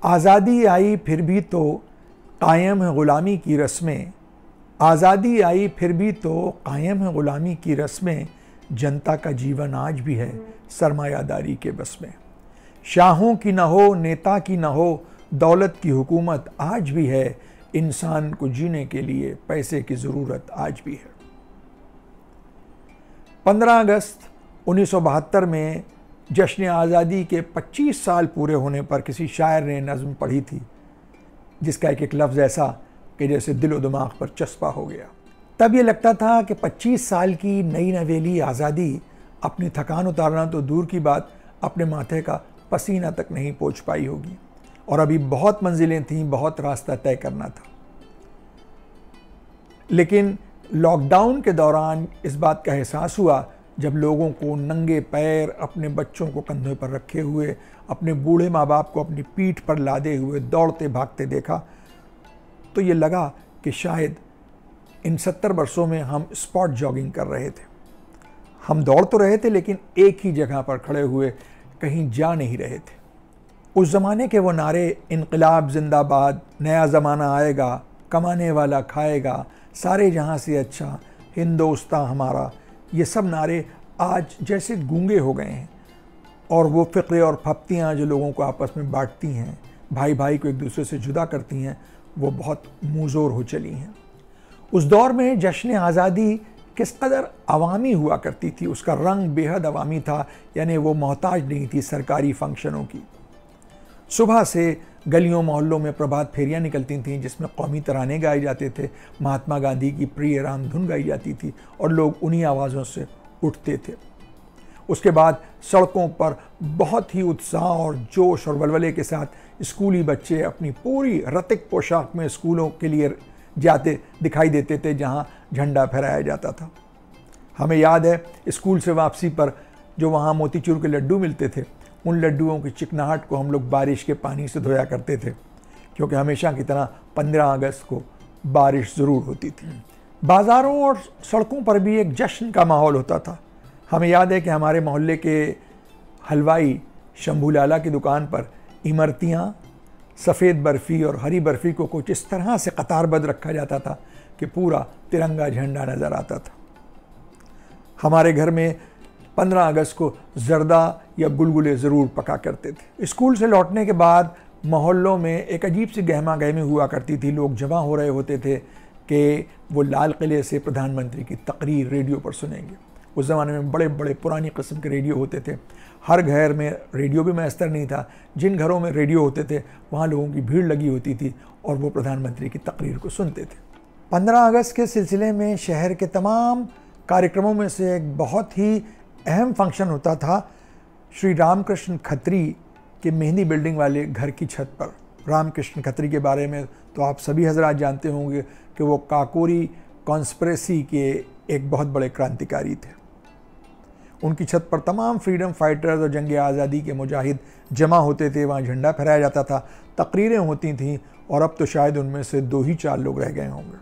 आज़ादी आई फिर भी तो कायम है ग़ुलामी की रस्में, आज़ादी आई फिर भी तो कायम है ग़ुलामी की रस्में, जनता का जीवन आज भी है सरमायादारी के बस में। शाहों की न हो, नेता की न हो, दौलत की हुकूमत आज भी है, इंसान को जीने के लिए पैसे की ज़रूरत आज भी है। 15 अगस्त 1972 में जश्न आज़ादी के 25 साल पूरे होने पर किसी शायर ने नज़्म पढ़ी थी जिसका एक एक लफ्ज़ ऐसा कि जैसे दिलो दिमाग पर चस्पा हो गया। तब ये लगता था कि 25 साल की नई नवेली आज़ादी अपनी थकान उतारना तो दूर की बात, अपने माथे का पसीना तक नहीं पोंछ पाई होगी और अभी बहुत मंजिलें थीं, बहुत रास्ता तय करना था। लेकिन लॉकडाउन के दौरान इस बात का एहसास हुआ जब लोगों को नंगे पैर अपने बच्चों को कंधों पर रखे हुए, अपने बूढ़े माँ बाप को अपनी पीठ पर लादे हुए दौड़ते भागते देखा, तो ये लगा कि शायद इन 70 वर्षों में हम स्पॉट जॉगिंग कर रहे थे। हम दौड़ तो रहे थे लेकिन एक ही जगह पर खड़े हुए कहीं जा नहीं रहे थे। उस ज़माने के वो नारे, इनकलाब जिंदाबाद, नया ज़माना आएगा, कमाने वाला खाएगा, सारे जहाँ से अच्छा, हिंदुस्तान हमारा, ये सब नारे आज जैसे गूंगे हो गए हैं और वो फ़िक्रे और फप्तियाँ जो लोगों को आपस में बांटती हैं, भाई भाई को एक दूसरे से जुदा करती हैं, वो बहुत मुँहज़ोर हो चली हैं। उस दौर में जश्न आज़ादी किस कदर अवामी हुआ करती थी, उसका रंग बेहद अवामी था, यानी वो मोहताज नहीं थी सरकारी फंक्शनों की। सुबह से गलियों मोहल्लों में प्रभात फेरियाँ निकलती थीं जिसमें कौमी तराने गाए जाते थे, महात्मा गांधी की प्रिय राम धुन गाई जाती थी और लोग उन्हीं आवाज़ों से उठते थे। उसके बाद सड़कों पर बहुत ही उत्साह और जोश और वलवले के साथ स्कूली बच्चे अपनी पूरी रतिक पोशाक में स्कूलों के लिए जाते दिखाई देते थे जहाँ झंडा फहराया जाता था। हमें याद है स्कूल से वापसी पर जो वहाँ मोतीचूर के लड्डू मिलते थे, उन लड्डुओं की चिकनाहट को हम लोग बारिश के पानी से धोया करते थे, क्योंकि हमेशा की तरह 15 अगस्त को बारिश ज़रूर होती थी। बाज़ारों और सड़कों पर भी एक जश्न का माहौल होता था। हमें याद है कि हमारे मोहल्ले के हलवाई शंभू लाला की दुकान पर इमरतियाँ, सफ़ेद बर्फ़ी और हरी बर्फ़ी को कुछ इस तरह से कतारबद्ध रखा जाता था कि पूरा तिरंगा झंडा नज़र आता था। हमारे घर में 15 अगस्त को जर्दा या गुलगुले ज़रूर पका करते थे। स्कूल से लौटने के बाद मोहल्लों में एक अजीब सी गहमा गहमी हुआ करती थी। लोग जमा हो रहे होते थे कि वो लाल किले से प्रधानमंत्री की तकरीर रेडियो पर सुनेंगे। उस ज़माने में बड़े बड़े पुरानी किस्म के रेडियो होते थे। हर घर में रेडियो भी मैसर नहीं था। जिन घरों में रेडियो होते थे वहाँ लोगों की भीड़ लगी होती थी और वो प्रधानमंत्री की तकरीर को सुनते थे। 15 अगस्त के सिलसिले में शहर के तमाम कार्यक्रमों में से एक बहुत ही अहम फंक्शन होता था श्री रामकृष्ण खत्री के मेहंदी बिल्डिंग वाले घर की छत पर। रामकृष्ण खत्री के बारे में तो आप सभी हजरात जानते होंगे कि वो काकोरी कॉन्स्पिरेसी के एक बहुत बड़े क्रांतिकारी थे। उनकी छत पर तमाम फ्रीडम फाइटर्स और जंग आज़ादी के मुजाहिद जमा होते थे। वहाँ झंडा फहराया जाता था, तकरीरें होती थीं और अब तो शायद उनमें से 2 ही 4 लोग रह गए होंगे।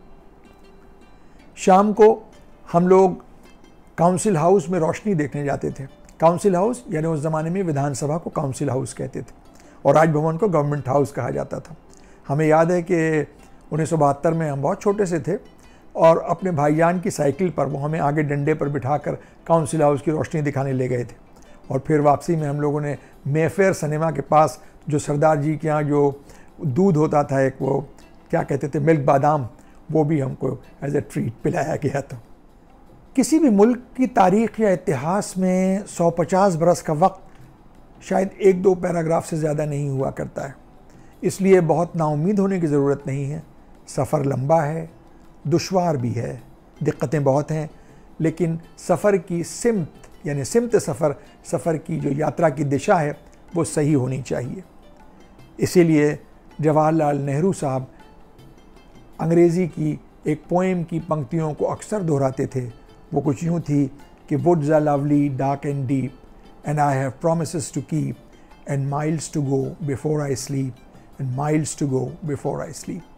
शाम को हम लोग काउंसिल हाउस में रोशनी देखने जाते थे। काउंसिल हाउस यानी उस ज़माने में विधानसभा को काउंसिल हाउस कहते थे और राजभवन को गवर्नमेंट हाउस कहा जाता था। हमें याद है कि 1972 में हम बहुत छोटे से थे और अपने भाईजान की साइकिल पर वो हमें आगे डंडे पर बिठाकर काउंसिल हाउस की रोशनी दिखाने ले गए थे और फिर वापसी में हम लोगों ने मेफेयर सिनेमा के पास जो सरदार जी के यहाँ जो दूध होता था, एक वो क्या कहते थे, मिल्क बादाम, वो भी हमको एज ए ट्रीट पिलाया गया था। किसी भी मुल्क की तारीख़ या इतिहास में 150 बरस का वक्त शायद 1-2 पैराग्राफ से ज़्यादा नहीं हुआ करता है, इसलिए बहुत नाउम्मीद होने की ज़रूरत नहीं है। सफ़र लंबा है, दुश्वार भी है, दिक्कतें बहुत हैं, लेकिन सफ़र की सिमत यानी सिमत सफ़र की जो यात्रा की दिशा है वो सही होनी चाहिए। इसीलिए जवाहरलाल नेहरू साहब अंग्रेज़ी की एक पोएम की पंक्तियों को अक्सर दोहराते थे। वो कुछ यूँ थी कि woods are lovely dark and deep and I have promises to keep and miles to go before I sleep and miles to go before I sleep.